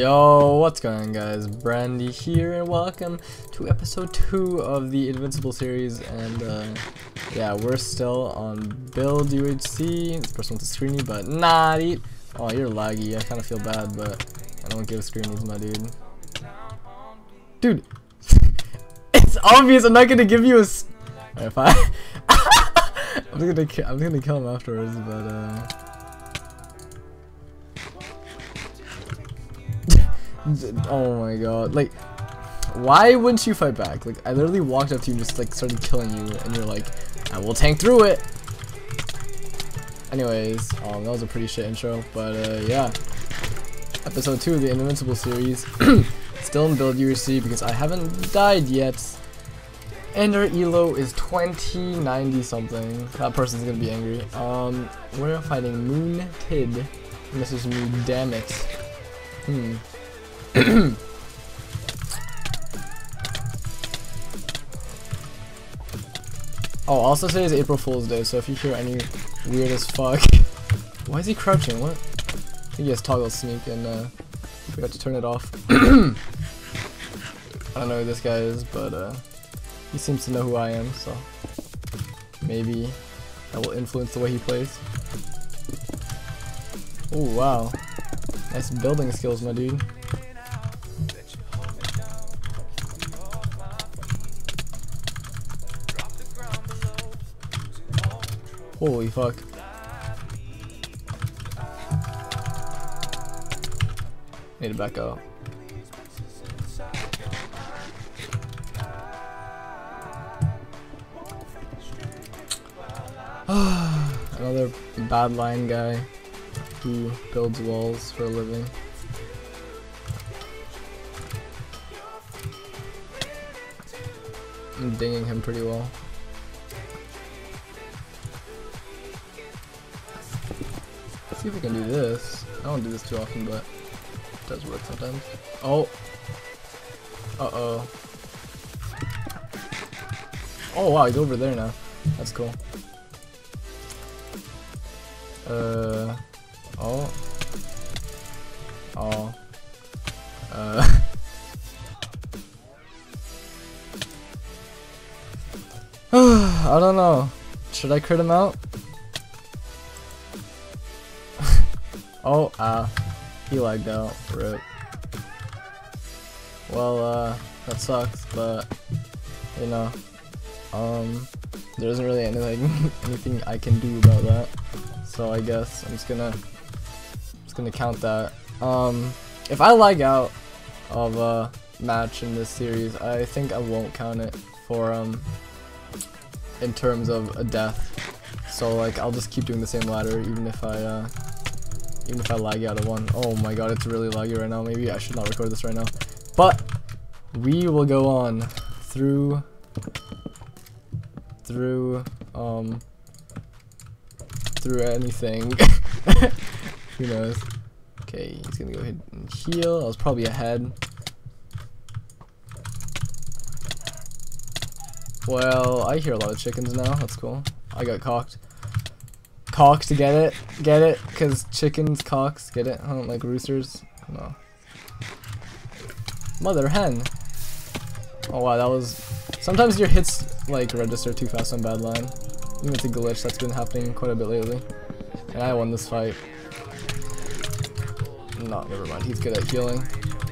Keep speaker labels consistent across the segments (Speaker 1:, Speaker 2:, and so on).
Speaker 1: Yo, what's going on, guys? Brandy here, and welcome to episode 2 of the Invincible series. And yeah, we're still on build UHC. This person wants to screen me, but not eat. Oh, you're laggy. I kind of feel bad, but I don't give screenies, my dude. Dude, it's obvious. I'm not gonna give you a. If I, I'm gonna kill him afterwards, but oh my god, like, why wouldn't you fight back? Like, I literally walked up to you and just like started killing you, and you're like, I will tank through it. Anyways, that was a pretty shit intro, but yeah, episode 2 of the Invincible series. Still in build UHC because I haven't died yet, and our elo is 2090 something. That person's gonna be angry. We're fighting Moon Tid. Message me, damn it. Oh, also today is April Fool's Day, so if you hear any weird as fuck. Why is he crouching? What? I think he has toggle sneak and I forgot to turn it off. I don't know who this guy is, but he seems to know who I am, so maybe that will influence the way he plays. Oh wow, nice building skills, my dude. Holy fuck. Need to back out. Another bad line guy who builds walls for a living. I'm dinging him pretty well. See if we can do this. I don't do this too often, but it does work sometimes. Oh. Uh-oh. Oh wow, he's over there now. That's cool. Oh. Oh. I don't know. Should I crit him out? Oh, he lagged out. RIP. Well, that sucks, but you know, there isn't really anything I can do about that. So I guess I'm just gonna count that. If I lag out of a match in this series, I think I won't count it for in terms of a death. So like, I'll just keep doing the same ladder even if I lag out of one. Oh my god, it's really laggy right now. Maybe I should not record this right now. But we will go on through anything. Who knows? Okay, he's gonna go ahead and heal. I was probably ahead. Well, I hear a lot of chickens now. That's cool. I got cocked. Cocks to get it, because chickens, cocks, get it? I don't like roosters. No. Mother hen. Oh wow, that was. Sometimes your hits like register too fast on bad line. Even it's a glitch that's been happening quite a bit lately. And I won this fight. No, never mind. He's good at healing.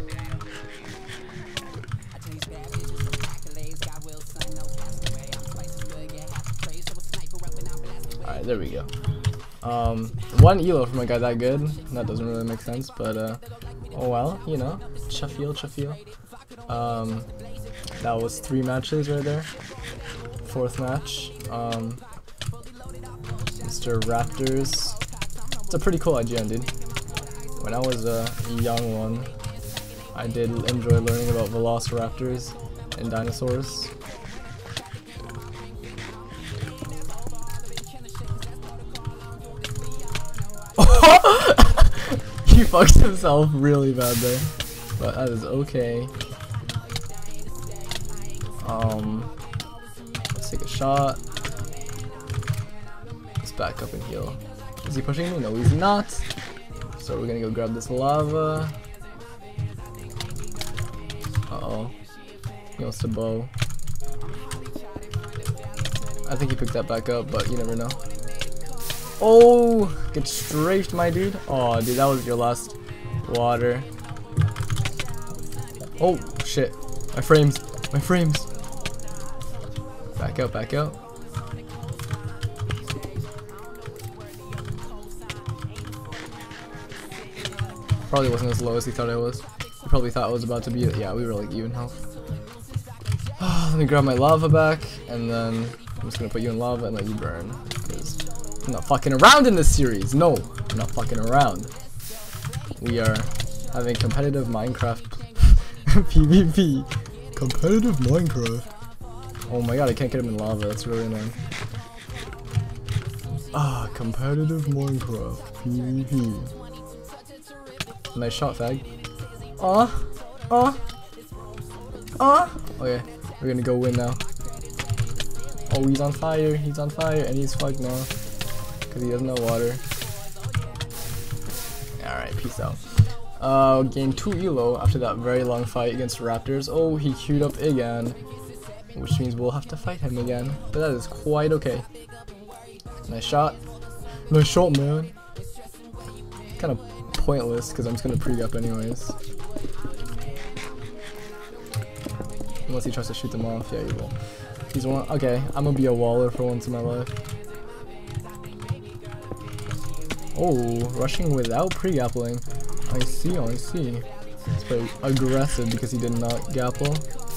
Speaker 1: Alright, there we go. One elo from a guy that good. That doesn't really make sense, but oh well, you know, Chafeel. That was 3 matches right there. 4th match. Mr. Raptors. It's a pretty cool IGN, dude. When I was a young one, I did enjoy learning about velociraptors and dinosaurs. He fucks himself really bad there, but that is okay. Let's take a shot. Let's back up and heal. Is he pushing me? No, he's not. So we're gonna go grab this lava. He wants to bow. I think he picked that back up, but you never know. Oh, get strafed, my dude. Oh, dude, that was your last water. Oh, shit. My frames. My frames. Back out, back out. Probably wasn't as low as he thought I was. He probably thought I was about to be, yeah, we were like even health. Let me grab my lava back, and then I'm just gonna put you in lava and let you burn. Because I'm not fucking around in this series. No, I'm not fucking around. We are having competitive Minecraft PvP. Competitive Minecraft. Oh my god, I can't get him in lava. That's really annoying. Ah, competitive Minecraft PvP. Nice shot, fag. Okay, we're gonna go win now. Oh, he's on fire, and he's fucked now. Because he has no water. Alright, peace out. Gained 2 elo after that very long fight against raptors. Oh, he queued up again. Which means we'll have to fight him again. But that is quite okay. Nice shot. Nice shot, man. Kind of pointless because I'm just gonna pre-up anyways. Unless he tries to shoot them off. Yeah, he will. He's one. Okay, I'm gonna be a waller for once in my life. Oh, rushing without pre-gappling. I see, I see. It's very aggressive because he did not gapple.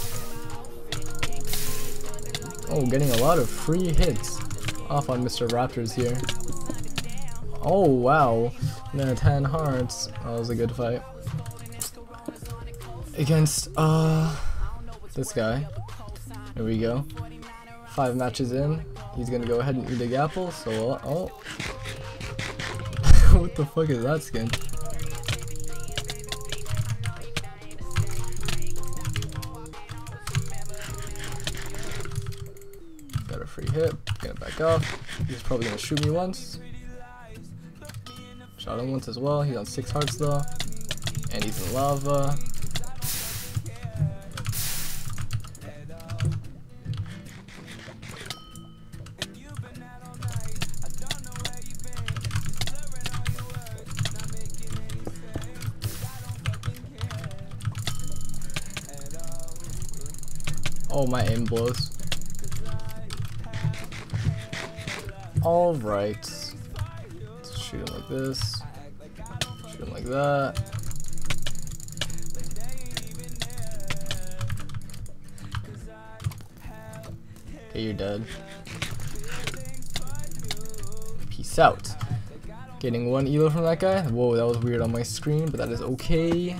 Speaker 1: Oh, getting a lot of free hits off on Mr. Raptors here. Oh, wow. 10 hearts. That was a good fight. Against, this guy. Here we go. 5 matches in. He's gonna go ahead and eat a gapple, so, oh. What the fuck is that skin? Got a free hit, get it back off. He's probably gonna shoot me once. Shot him once as well. He's on 6 hearts though. And he's in lava. Oh, my aim blows. Alright. Let's shoot him like this. Shoot him like that. Okay, you're dead. Peace out. Getting 1 elo from that guy. Whoa, that was weird on my screen, but that is okay.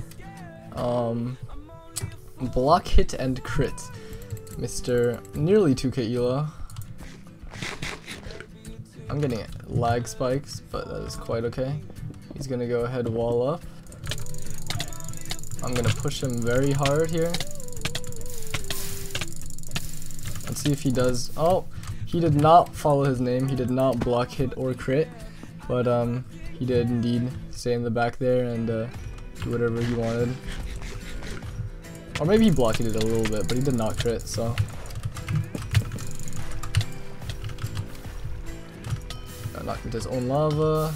Speaker 1: Block hit and crit. Mr. Nearly 2k elo. I'm getting lag spikes, but that is quite okay. He's gonna go ahead wall up. I'm gonna push him very hard here. Let's see if he does. Oh, he did not follow his name. He did not block hit or crit, but he did indeed stay in the back there and do whatever he wanted. Or maybe he blocked it a little bit, but he did not crit, so. Got knocked into his own lava.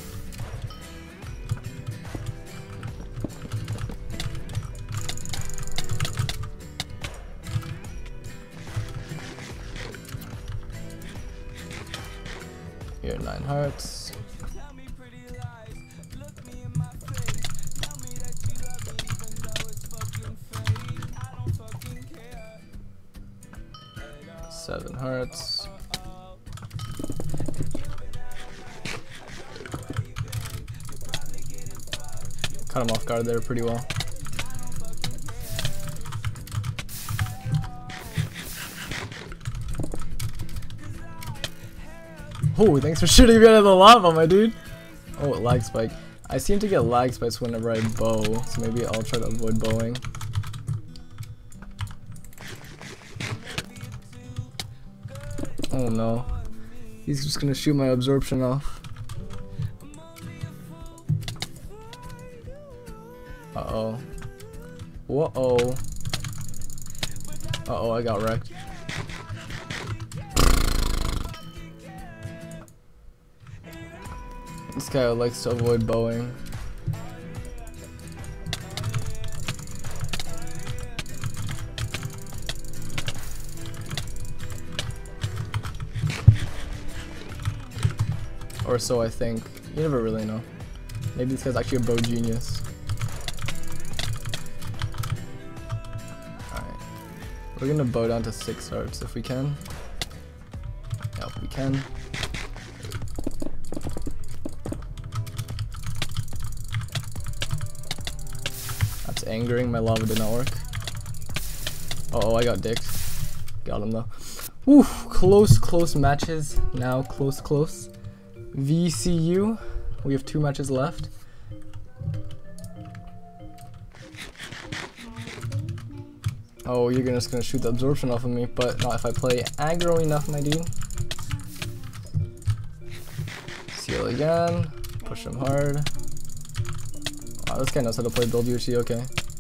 Speaker 1: Here, 9 hearts. Seven hearts. Cut him off guard there pretty well. Oh, thanks for shooting me out of the lava, my dude. Oh, lag spike. I seem to get lag spikes whenever I bow, so maybe I'll try to avoid bowing. Oh no. He's just gonna shoot my absorption off. Uh-oh. Whoa-oh. Uh-oh, I got wrecked. This guy likes to avoid bowing. Or so I think. You never really know. Maybe this guy's actually a bow genius. Alright. We're gonna bow down to 6 hearts if we can. Yep, we can. That's angering. My lava did not work. Uh-oh, I got dicked. Got him though. Woo! Close matches. Now close. VCU. We have 2 matches left. Oh, you're just gonna shoot the absorption off of me, but not if I play aggro enough, my dude. Seal again. Push him hard. Wow, this guy knows how to play build Yoshi, okay.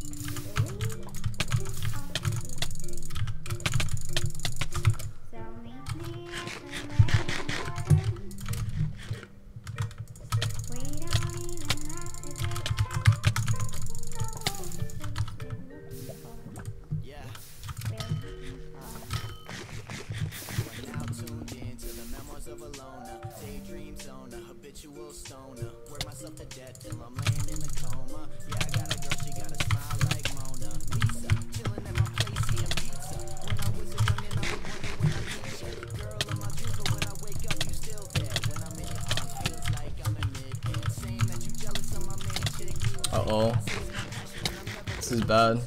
Speaker 1: Uh-oh. This is bad.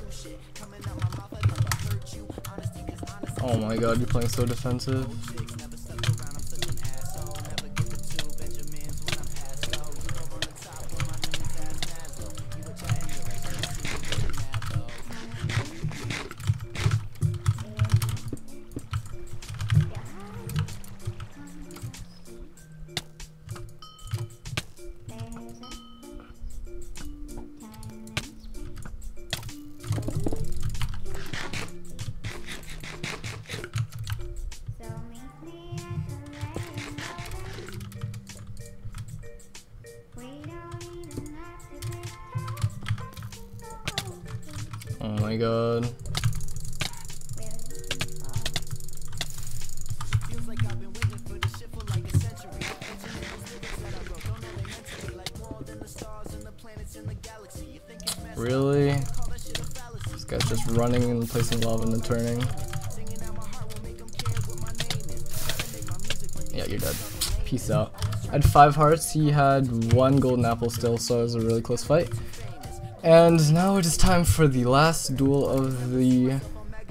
Speaker 1: Oh my god, you're playing so defensive. Oh my god. Really? This guy's just running and placing lava and then turning. Yeah, you're dead. Peace out. I had 5 hearts, he had 1 golden apple still, so it was a really close fight. And now it is time for the last duel of the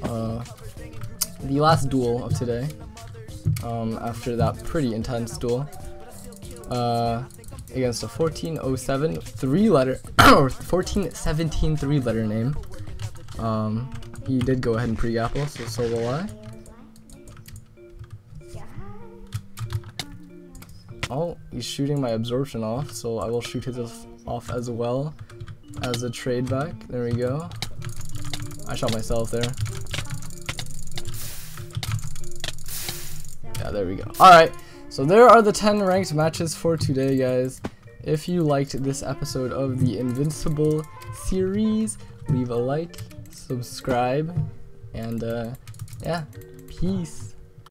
Speaker 1: last duel of today. After that pretty intense duel, against a 1407 3-letter or 1417 3-letter name. He did go ahead and pre-apple, so will I. Oh, he's shooting my absorption off, so I will shoot his off as well as a trade back. There we go. I shot myself there. Yeah, there we go. Alright, so there are the 10 ranked matches for today, guys. If you liked this episode of the Invincible series, leave a like, subscribe, and yeah, peace.